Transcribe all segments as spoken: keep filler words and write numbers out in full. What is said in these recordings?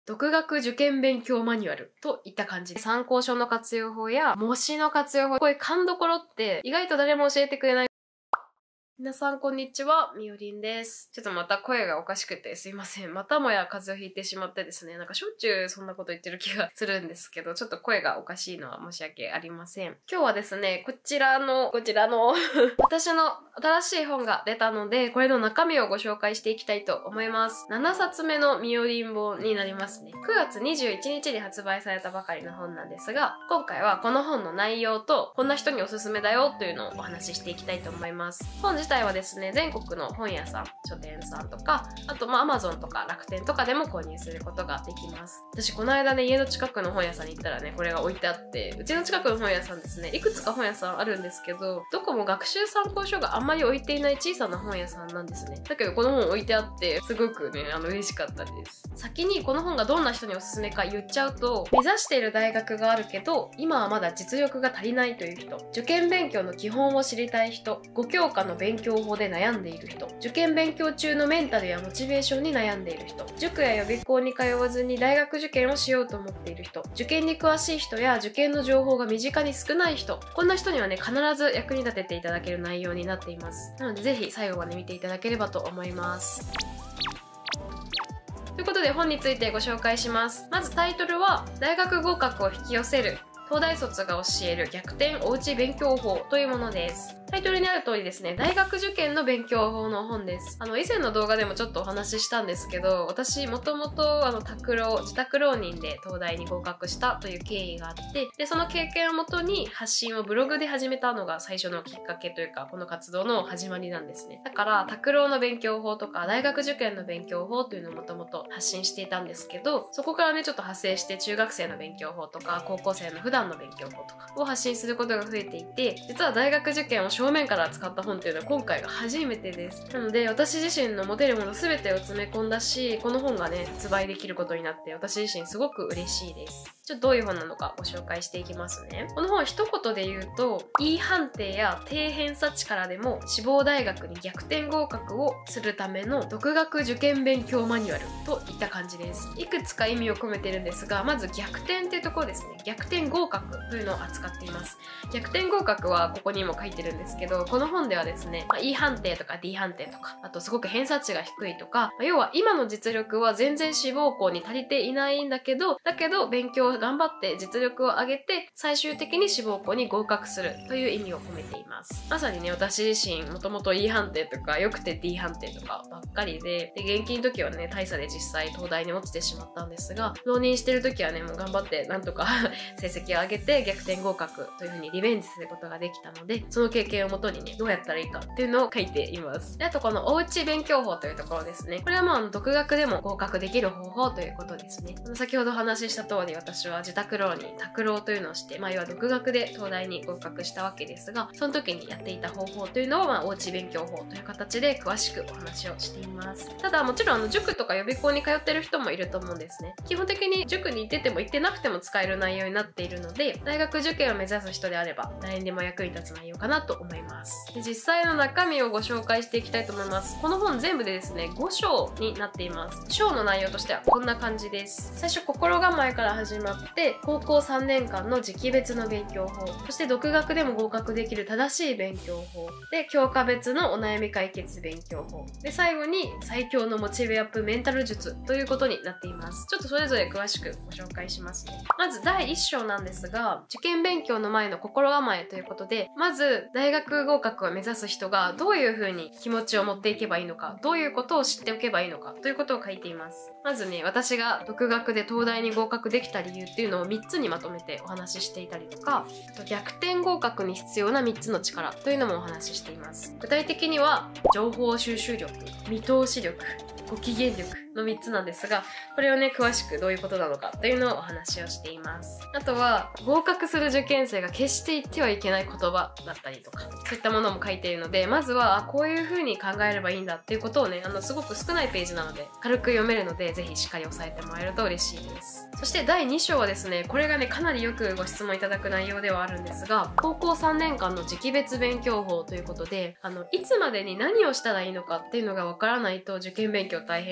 独学受験勉強マニュアルといった感じで、参考書の活用法や模試の活用法、こういう勘どころって意外と誰も教えてくれない。皆さんこんにちは、みおりんです。ちょっとまた声がおかしくてすいません。またもや風邪をひいてしまってですね、なんかしょっちゅうそんなこと言ってる気がするんですけど、ちょっと声がおかしいのは申し訳ありません。今日はですね、こちらの、こちらの私の新しい本が出たので、これの中身をご紹介していきたいと思います。ななさつめのみおりん本になりますね。くがつにじゅういちにちに発売されたばかりの本なんですが、今回はこの本の内容と、こんな人におすすめだよというのをお話ししていきたいと思います。本自体はですね、全国の本屋さん、書店さんとか、あとまあ Amazon とか楽天とかでも購入することができます。私この間ね、家の近くの本屋さんに行ったらね、これが置いてあって、うちの近くの本屋さんですね、いくつか本屋さんあるんですけど、どこも学習参考書があんまり置いていない小さな本屋さんなんですね。だけどこの本置いてあって、すごくね、あの嬉しかったです。先にこの本がどんな人におすすめか言っちゃうと、目指している大学があるけど、今はまだ実力が足りないという人、受験勉強の基本を知りたい人、ご教科の勉強法で悩んでいる人、受験勉強中のメンタルやモチベーションに悩んでいる人、塾や予備校に通わずに大学受験をしようと思っている人、受験に詳しい人や受験の情報が身近に少ない人、こんな人にはね、必ず役に立てていただける内容になっています。なのでぜひ最後まで見ていただければと思います。ということで本についてご紹介します。まずタイトルは、大学合格を引き寄せる東大卒が教える逆転おうち勉強法というものです。タイトルにある通りですね、大学受験の勉強法の本です。あの、以前の動画でもちょっとお話ししたんですけど、私もともとあの、宅浪、自宅浪人で東大に合格したという経緯があって、で、その経験をもとに発信をブログで始めたのが最初のきっかけというか、この活動の始まりなんですね。だから、宅浪の勉強法とか、大学受験の勉強法というのをもともと発信していたんですけど、そこからね、ちょっと派生して中学生の勉強法とか、高校生の普段の勉強法とかを発信することが増えていて、実は大学受験を正面から使った本っていうのは今回が初めてです。なので私自身の持てるもの全てを詰め込んだし、この本がね発売できることになって私自身すごく嬉しいです。ちょっとどういう本なのかご紹介していきますね。この本一言で言うと、 E 判定や低偏差値からでも志望大学に逆転合格をするための独学受験勉強マニュアルといった感じです。いくつか意味を込めてるんですが、まず逆転っていうところですね。逆転合格というのを扱っています。逆転合格はここにも書いてるんですけど、この本ではですね、まあ、E 判定とか D 判定とか、あとすごく偏差値が低いとか、まあ、要は今の実力は全然志望校に足りていないんだけど、だけど勉強を頑張って実力を上げて最終的に志望校に合格するという意味を込めています。まさにね、私自身もともと E 判定とか良くて D 判定とかばっかりで、で現金の時はね、大差で実際東大に落ちてしまったんですが、浪人してる時はね、もう頑張ってなんとか成績を上げて逆転合格という風にリベンジすることができたので、その経験をもとにね、どうやったらいいかっていうのを書いています。で、あとこのおうち勉強法というところですね。これはもうあの独学でも合格できる方法ということですね。先ほどお話しした通り、私は自宅浪人、宅浪というのをして、まあ要は独学で東大に合格したわけですが、その時にやっていた方法というのを、まあおうち勉強法という形で詳しくお話をしています。ただもちろんあの塾とか予備校に通ってる人もいると思うんですね。基本的に塾に行ってても行ってなくても使える内容になっているので、大学受験を目指す人であれば誰にでも役に立つ内容かなと思います。で、実際の中身をご紹介していきたいと思います。この本全部でですね、ご章になっています。章の内容としてはこんな感じです。最初、心構えから始まって、高校さんねんかんの時期別の勉強法、そして独学でも合格できる正しい勉強法、で、教科別のお悩み解決勉強法、で、最後に最強のモチベアップメンタル術ということになっています。ちょっとそれぞれ詳しくご紹介しますね。まずだいいっ章なんですが、受験勉強の前の心構えということで、まず大学合格を目指す人がどういう風に気持ちを持っていけばいいのか、どういうことを知っておけばいいのかということを書いています。まずね、私が独学で東大に合格できた理由っていうのをみっつにまとめてお話ししていたりとか、あと逆転合格に必要なみっつの力というのもお話ししています。具体的には情報収集力、見通し力、ご機嫌力のみっつなんですが、これをね、詳しくどういうことなのかというのをお話をしています。あとは、合格する受験生が決して言ってはいけない言葉だったりとか、そういったものも書いているので、まずは、あ、こういう風に考えればいいんだっていうことをね、あの、すごく少ないページなので、軽く読めるので、ぜひしっかり押さえてもらえると嬉しいです。そしてだいに章はですね、これがね、かなりよくご質問いただく内容ではあるんですが、高校さんねんかんの時期別勉強法ということで、あの、いつまでに何をしたらいいのかっていうのがわからないと受験勉強大変じゃないですか。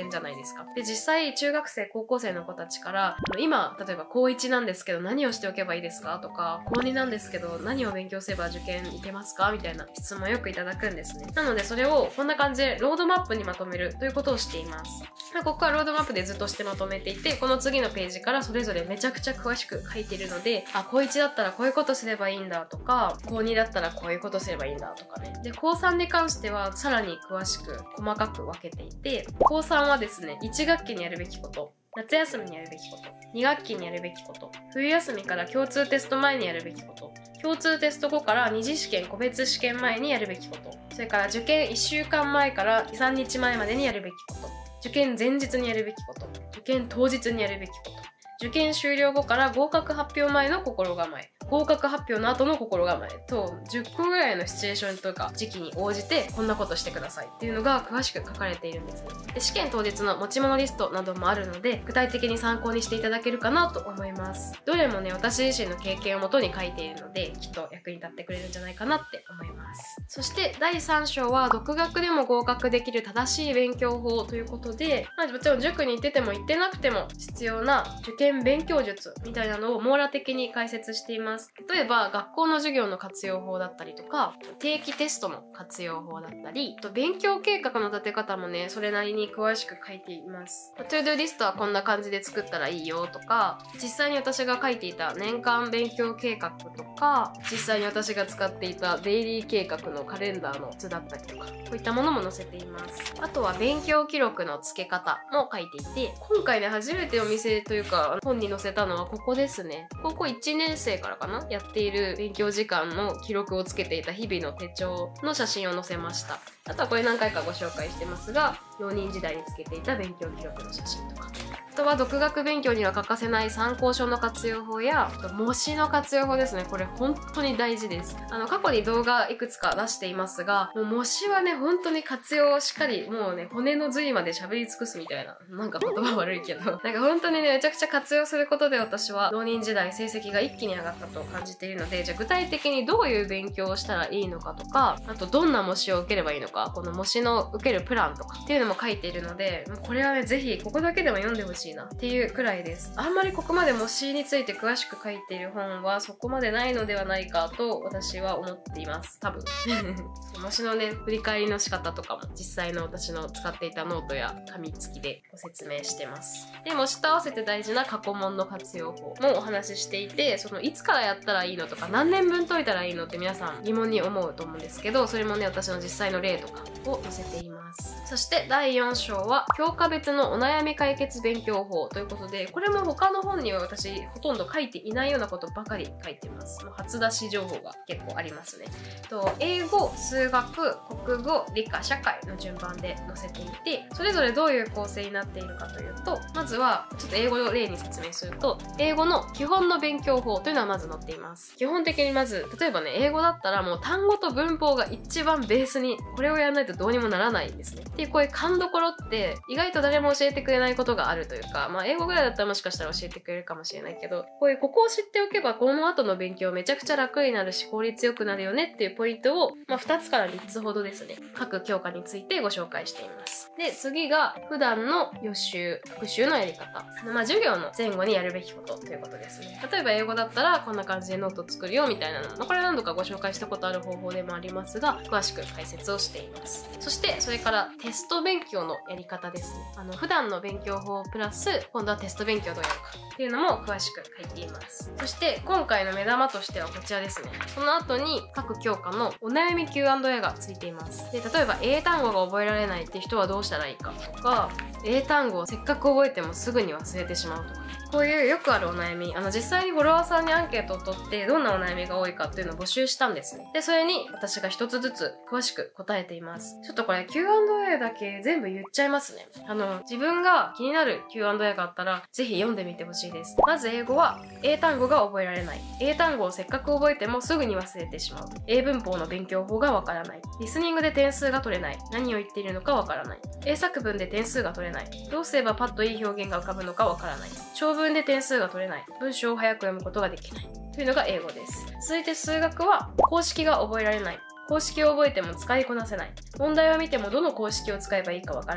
ですか。で、実際中学生、高校生の子たちから、今、例えば高いちなんですけど何をしておけばいいですかとか、高になんですけど何を勉強すれば受験いけますかみたいな質問をよくいただくんですね。なのでそれをこんな感じでロードマップにまとめるということをしています。ここはロードマップでずっとしてまとめていて、この次のページからそれぞれめちゃくちゃ詳しく書いているので、あ、高いちだったらこういうことすればいいんだとか、高にだったらこういうことすればいいんだとかね。で、高さんに関してはさらに詳しく細かく分けていて、高さんはですね、いち学期にやるべきこと、夏休みにやるべきこと、に学期にやるべきこと、冬休みから共通テスト前にやるべきこと、共通テスト後から二次試験個別試験前にやるべきこと、それから受験いっしゅうかんまえからに、さんにちまえまでにやるべきこと、受験前日にやるべきこと、受験当日にやるべきこと、受験終了後から合格発表前の心構え、合格発表の後の心構えとじゅっこぐらいのシチュエーションとか時期に応じてこんなことしてくださいっていうのが詳しく書かれているんですね。で、試験当日の持ち物リストなどもあるので具体的に参考にしていただけるかなと思います。どれもね、私自身の経験をもとに書いているのできっと役に立ってくれるんじゃないかなって思います。そしてだいさん章は独学でも合格できる正しい勉強法ということで、まあ、もちろん塾に行ってても行ってなくても必要な受験勉強術みたいなのを網羅的に解説しています。例えば学校の授業の活用法だったりとか、定期テストの活用法だったり、と勉強計画の立て方もね、それなりに詳しく書いています。トゥードゥリストはこんな感じで作ったらいいよとか、実際に私が書いていた年間勉強計画とか、実際に私が使っていたデイリー計画のカレンダーの図だったりとか、こういったものも載せています。あとは勉強記録の付け方も書いていて、今回ね、初めてお店というか本に載せたのはここですね。高校いちねん生からかなやっている勉強時間の記録をつけていた日々の手帳の写真を載せました。あとはこれ何回かご紹介してますが、浪人時代につけていた勉強記録の写真とか、あとは独学勉強には欠かせない参考書の活用法や、あと模試の活用法ですね。これ本当に大事です。あの、過去に動画いくつか出していますが、もう模試はね、本当に活用をしっかり、もうね、骨の髄まで喋り尽くすみたいな。なんか言葉悪いけど。なんか本当にね、めちゃくちゃ活用することで私は浪人時代成績が一気に上がったと感じているので、じゃあ具体的にどういう勉強をしたらいいのかとか、あとどんな模試を受ければいいのか、この模試の受けるプランとかっていうのも書いているので、もうこれはね、ぜひここだけでも読んでほしいなっていうくらいです。あんまりここまで模試について詳しく書いている本はそこまでないのではないかと私は思っています。多分。模試のね、振り返りの仕方とかも実際の私の使っていたノートや紙付きでご説明してます。で、模試と合わせて大事な過去問の活用法もお話ししていて、そのいつからやったらいいのとか何年分解いたらいいのって皆さん疑問に思うと思うんですけど、それもね、私の実際の例とかを載せています。そしてだいよん章は教科別のお悩み解決勉強法ということで、これも他の本には私ほとんど書いていないようなことばかり書いてます。もう初出し情報が結構ありますね。と英語、数学、国語、理科、社会の順番で載せていて、それぞれどういう構成になっているかというと、まずはちょっと英語を例に説明すると、英語の基本の勉強法というのはまず載っています。基本的にまず、例えばね、英語だったらもう単語と文法が一番ベースに、これをやらないとどうにもならないんですね。っていうこういう勘どころって意外と誰も教えてくれないことがあるというか、まあ英語ぐらいだったらもしかしたら教えてくれるかもしれないけど、こういうここを知っておけばこの後の勉強めちゃくちゃ楽になるし効率よくなるよねっていうポイントを、まあふたつからみっつほどですね、各教科についてご紹介しています。で、次が普段の予習、復習のやり方。まあ授業の前後にやるべきことということですね。例えば英語だったらこんな感じでノート作るよみたいなの、まあ、これ何度かご紹介したことある方法でもありますが、詳しく解説をしています。そしてそれからテスト勉強のやり方ですね。あの普段の勉強法プラス今度はテスト勉強どうやるかっていうのも詳しく書いています。そして今回の目玉としてはこちらですね。その後に各教科のお悩み キューアンドエー がついています。で、例えば英単語が覚えられないって人はどうしたらいいかとか、英単語をせっかく覚えてもすぐに忘れてしまうとか、こういうよくあるお悩み、あの実際にフォロワーさんにアンケートを取ってどんなお悩みが多いかっていうのを募集したんですね。で、それに私が一つずつ詳しく答えています。ちょっとこれ キューアンドエー だけ全部言っちゃいますね。あの、自分が気になる キューアンドエー があったらぜひ読んでみてほしいです。まず英語は英単語が覚えられない。英単語をせっかく覚えてもすぐに忘れてしまう。英文法の勉強法がわからない。リスニングで点数が取れない。何を言っているのかわからない。英作文で点数が取れない。どうすればパッといい表現が浮かぶのかわからない。長文で点数が取れない。文章を早く読むことができない。というのが英語です。続いて数学は公式が覚えられない。公式を覚えても使いこなせない。問題を見てもどの公式を使えばいいかわからない。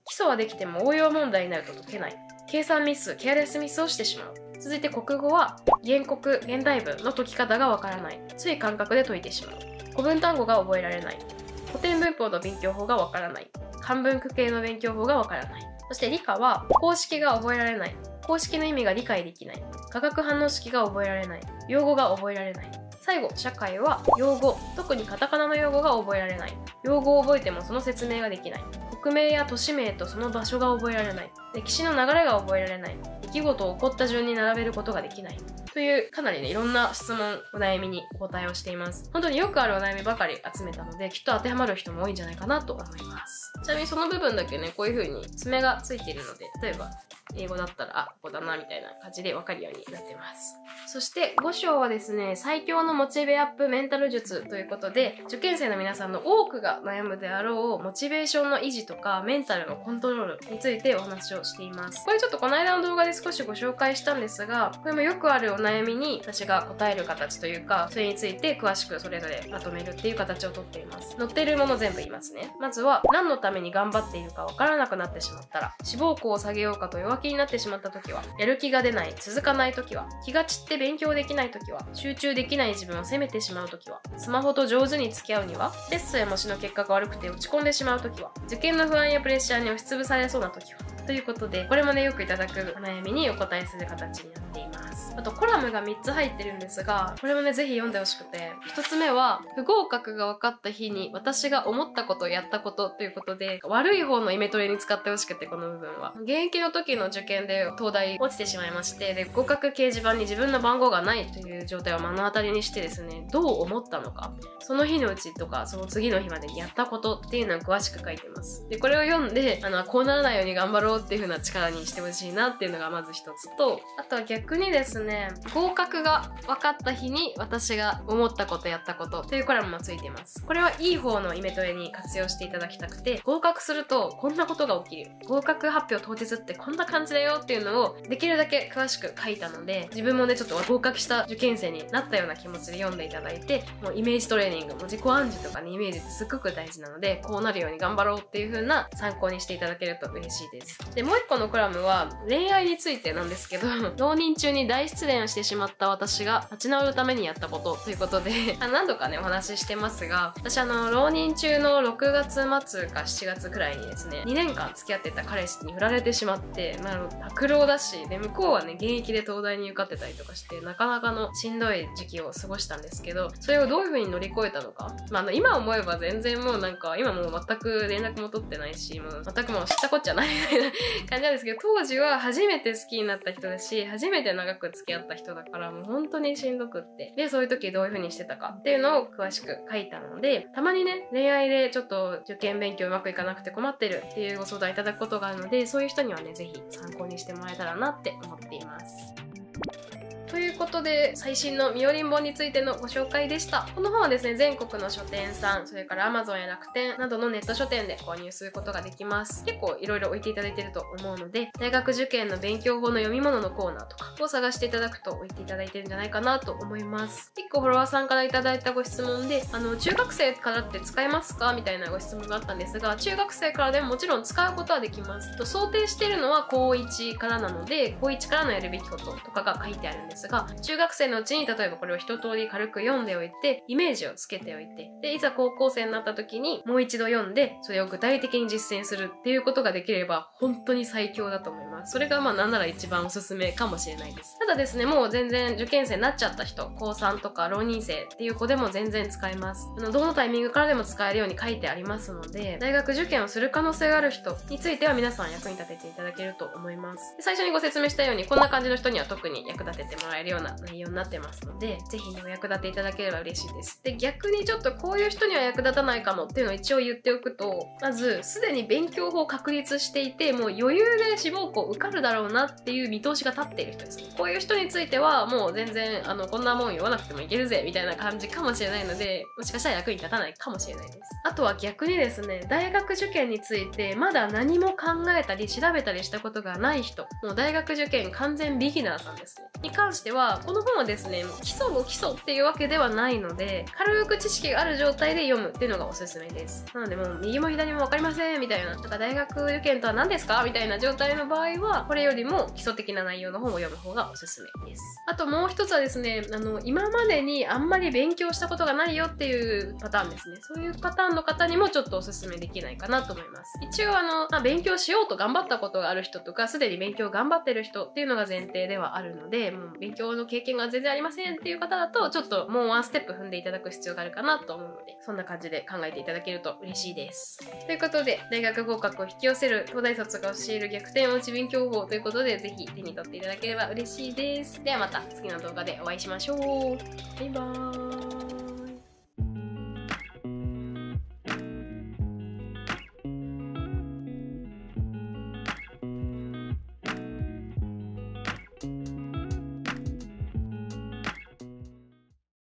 基礎はできても応用問題になると解けない。計算ミス、ケアレスミスをしてしまう。続いて国語は、原告、現代文の解き方がわからない。つい感覚で解いてしまう。古文単語が覚えられない。古典文法の勉強法がわからない。漢文句系の勉強法がわからない。そして理科は、公式が覚えられない。公式の意味が理解できない。化学反応式が覚えられない。用語が覚えられない。最後、社会は、用語、特にカタカナの用語が覚えられない。用語を覚えてもその説明ができない。国名や都市名とその場所が覚えられない。歴史の流れが覚えられない。出来事を起こった順に並べることができない。という、かなりね、いろんな質問、お悩みにお答えをしています。本当によくあるお悩みばかり集めたので、きっと当てはまる人も多いんじゃないかなと思います。ちなみにその部分だけね、こういう風に爪がついているので、例えば、英語だったら、あ、ここだな、みたいな感じでわかるようになってます。そして、ご章はですね、最強のモチベアップメンタル術ということで、受験生の皆さんの多くが悩むであろう、モチベーションの維持とか、メンタルのコントロールについてお話をしています。これちょっとこの間の動画で少しご紹介したんですが、これもよくあるお悩みに私が答える形というか、それについて詳しくそれぞれまとめるっていう形をとっています。載っているもの全部言いますね。まずは、何のために頑張っているかわからなくなってしまったら、志望校を下げようかと弱気になってしまった時は、やる気が出ない、続かない時は、気が散って勉強できない時は、集中できない自分を責めてしまう時は、スマホと上手に付き合うには、テストや模試の結果が悪くて落ち込んでしまう時は、受験の不安やプレッシャーに押しつぶされそうな時は、ということで、これもね、よくいただくお悩みにお答えする形になっています。あと、コラムがみっつ入ってるんですが、これもね、ぜひ読んでほしくて、ひとつめは、不合格が分かった日に私が思ったこと、やったことということで、悪い方のイメトレに使ってほしくて、この部分は。現役の時の受験で東大落ちてしまいまして、で、合格掲示板に自分の番号がないという状態を目の当たりにしてですね、どう思ったのか、その日のうちとか、その次の日までにやったことっていうのを詳しく書いてます。で、これを読んで、あの、こうならないように頑張ろうっていう風な力にしてほしいなっていうのがまず一つと、あとは逆にですね、合格が分かった日に私が思ったことやったことというコラムもついています。これはいい方のイメトレに活用していただきたくて、合格するとこんなことが起きる。合格発表当日ってこんな感じだよっていうのをできるだけ詳しく書いたので、自分もね、ちょっと合格した受験生になったような気持ちで読んでいただいて、もうイメージトレーニングも自己暗示とかね、イメージってすっごく大事なので、こうなるように頑張ろうっていう風な参考にしていただけると嬉しいです。で、もう一個のコラムは恋愛についてなんですけど、浪人中に大失恋をしてしまった私が立ち直るためにやったことということで、あの何度かね、お話ししてますが、私あの、浪人中のろくがつ末かしちがつくらいにですね、にねんかん付き合ってた彼氏に振られてしまって、まあ、拓郎だし、で、向こうはね、現役で東大に受かってたりとかして、なかなかのしんどい時期を過ごしたんですけど、それをどういう風に乗り越えたのか。まあ、あの、今思えば全然もうなんか、今もう全く連絡も取ってないし、もう全くもう知ったこっちゃないみたいな感じなんですけど、当時は初めて好きになった人だし、初めて長く付き合った人だから、もう本当にしんどくって。で、そういう時どういう風にしてたかっていうのを詳しく書いたので、たまにね、恋愛でちょっと受験勉強うまくいかなくて困ってるっていうご相談いただくことがあるので、そういう人にはね、ぜひ参考にしてもらえたらなって思っています。ということで、最新のみよりん本についてのご紹介でした。この本はですね、全国の書店さん、それから Amazon や楽天などのネット書店で購入することができます。結構いろいろ置いていただいていると思うので、大学受験の勉強法の読み物のコーナーとかを探していただくと置いていただいてるんじゃないかなと思います。結構フォロワーさんからいただいたご質問で、あの、中学生からって使えますかみたいなご質問があったんですが、中学生からでももちろん使うことはできます。と想定しているのは高いちからなので、高いちからのやるべきこととかが書いてあるんですが、中学生のうちに例えばこれを一通り軽く読んでおいて、イメージをつけておいて、で、いざ高校生になった時にもう一度読んで、それを具体的に実践するっていうことができれば、本当に最強だと思います。それがまあなんなら一番おすすめかもしれないです。ただですね、もう全然受験生になっちゃった人、こうさんとか浪人生っていう子でも全然使えます。あの、どのタイミングからでも使えるように書いてありますので、大学受験をする可能性がある人については皆さん役に立てていただけると思います。で、最初にご説明したように、こんな感じの人には特に役立ててもらえるような内容になってますので、ぜひね、お役立ていただければ嬉しいです。で、逆にちょっとこういう人には役立たないかもっていうのを一応言っておくと、まず、すでに勉強法を確立していて、もう余裕で志望校受かるだろうなっていう見通しが立っている人ですね。こういう人については、もう全然、あの、こんなもん読まなくてもいけるぜ、みたいな感じかもしれないので、もしかしたら役に立たないかもしれないです。あとは逆にですね、大学受験について、まだ何も考えたり調べたりしたことがない人、もう大学受験完全ビギナーさんですね。に関し関しては、この本はですね、基礎の基礎っていうわけではないので、軽く知識がある状態で読むっていうのがおすすめです。なのでもう右も左も分かりませんみたいな、なんか大学受験とは何ですかみたいな状態の場合は、これよりも基礎的な内容の本を読む方がおすすめです。あともう一つはですね、あの、今までにあんまり勉強したことがないよっていうパターンですね。そういうパターンの方にもちょっとおすすめできないかなと思います。一応あの、まあ、勉強しようと頑張ったことがある人とか、すでに勉強頑張ってる人っていうのが前提ではあるので、もう勉強の経験が全然ありませんっていう方だと、ちょっともうワンステップ踏んでいただく必要があるかなと思うので、そんな感じで考えていただけると嬉しいです。ということで、大学合格を引き寄せる東大卒が教える逆転おうち勉強法ということで、ぜひ手に取っていただければ嬉しいです。ではまた次の動画でお会いしましょう。バイバーイ。